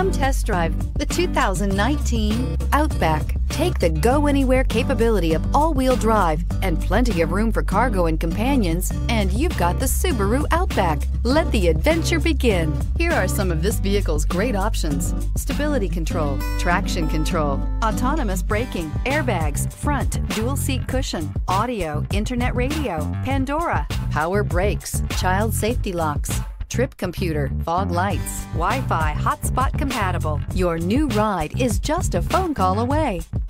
Come test drive the 2019 Outback. Take the go-anywhere capability of all-wheel drive and plenty of room for cargo and companions, and you've got the Subaru Outback. Let the adventure begin. Here are some of this vehicle's great options: stability control, traction control, autonomous braking, airbags, front, dual seat cushion, audio, internet radio, Pandora, power brakes, child safety locks, trip computer, fog lights, Wi-Fi, hotspot compatible. Your new ride is just a phone call away.